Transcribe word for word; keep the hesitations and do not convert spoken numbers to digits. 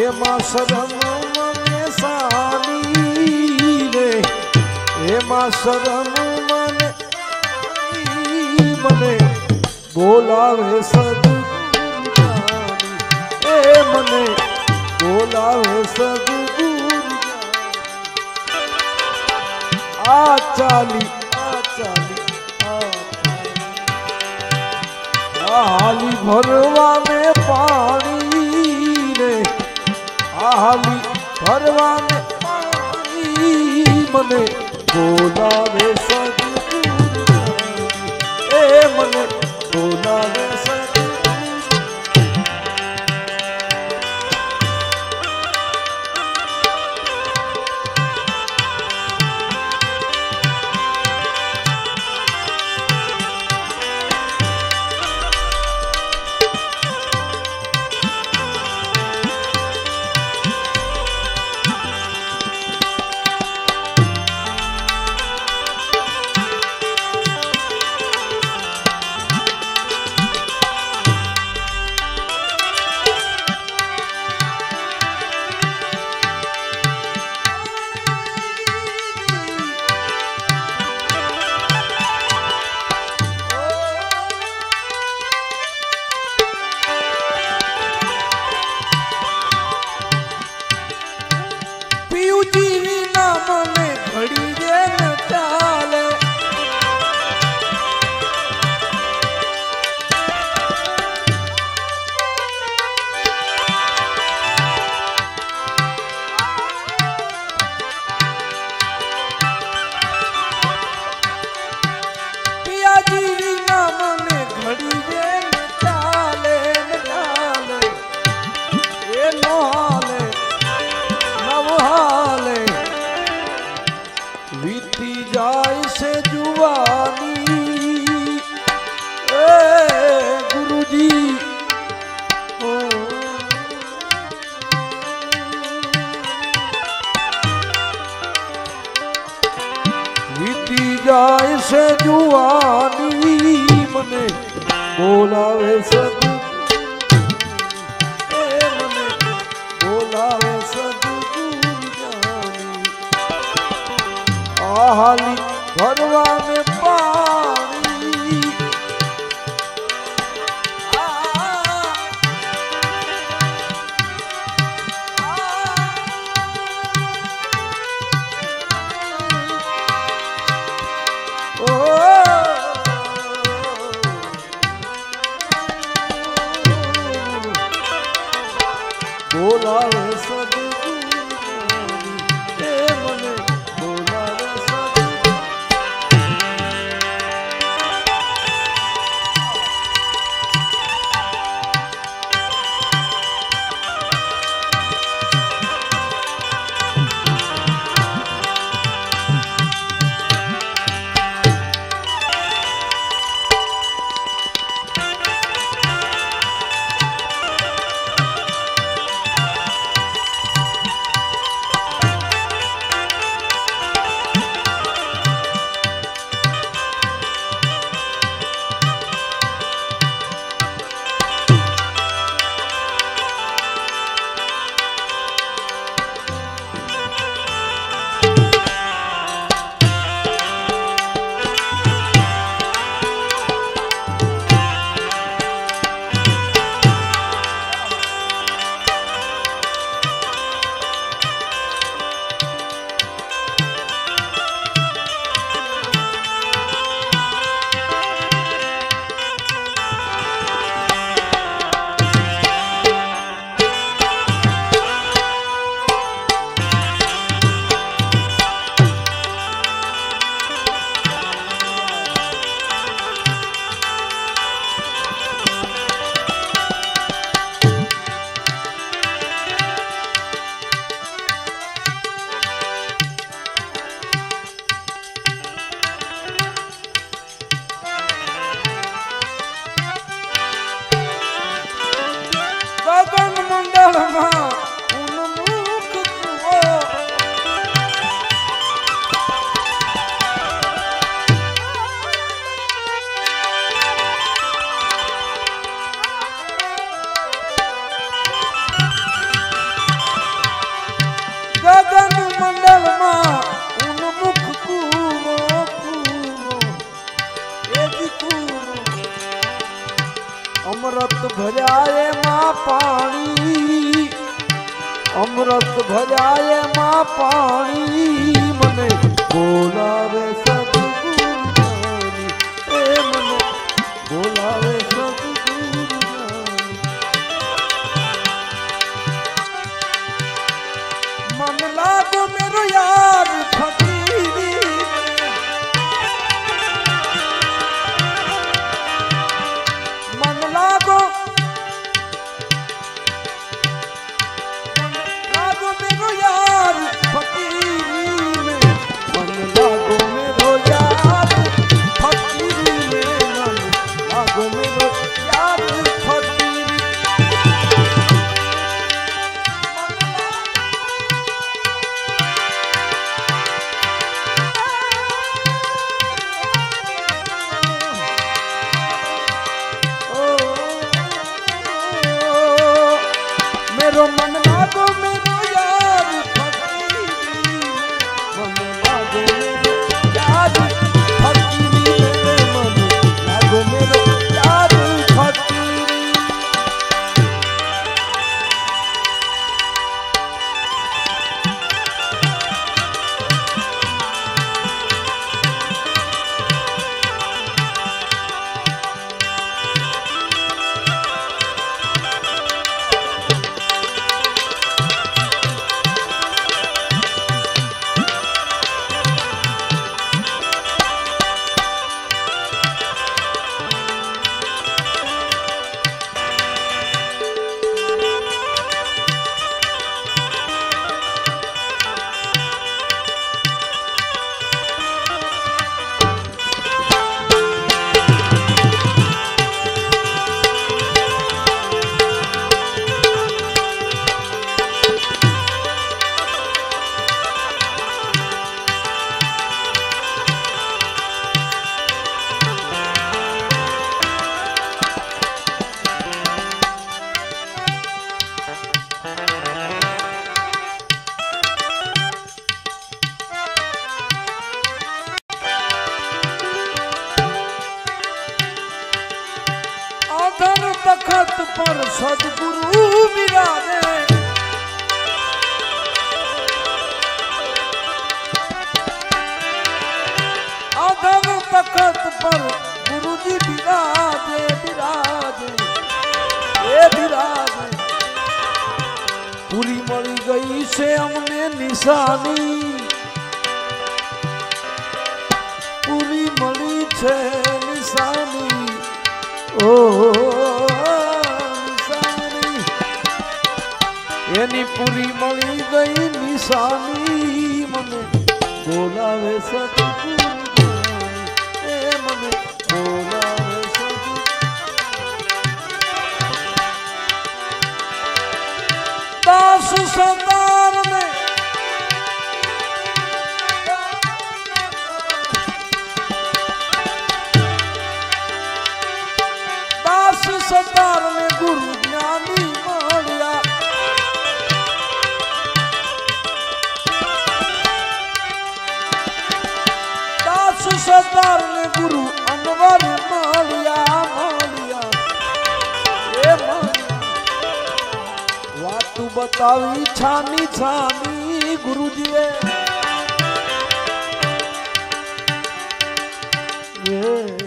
એમાં શરમ મને સાની રે એમાં શરમ મને મને બોલાવે સદગુરુ એ મને બોલાવે સદગુરુ આ ચાલી આ ચાલી આ હાલી ભરવા ને પાણી રે આ હાલી ભરવા ને પાણી મને બોલાવે સદગુરુ એ મને બોલાવે સદગુરુ જાય છે જુવાની મને બોલાવે સદગુરુ એ મને બોલાવે સદગુરુ જાની આ હાલી ભરવા ને પાણી બોલાવે સદગુરુ એ મને બોલાવે સદગુરુ ભર્યાએ માં પાણી અમૃત ભર્યાએ માં પાણી મને બોલાવે સદગુરુ એ મને બોલાવે સદગુરુ મન લાગો મેરો યાર ફકીરી મન લાગો લાગો મેરો યાર ફકીરી में मन लागो मेरो यार फकीरी में मन लागो मेरो यार फकीरी मेरो मन लागो मेरो यार फकीरी मन लागो मेरो यार फकीरी मन लागो मेरो यार फकीरी आधर तखत पर सदगुरु विराजे आधर तखत पर गुरु जी विराजे विराजे ए विराजे पूरी मળી गई से हमने निशानी पूरी मળી છે નિશાની ओ निशानी एनी पूरी मળી गई निशानी मने बोलावे सदगुरु ए मने बोलावे सदगुरु दास सतार में सतार ने गुरु ज्ञानी मारिया दास सतार ने गुरु अनवर मारिया मारिया ए मारिया वातु बतावी छानी छानी गुरु जी ये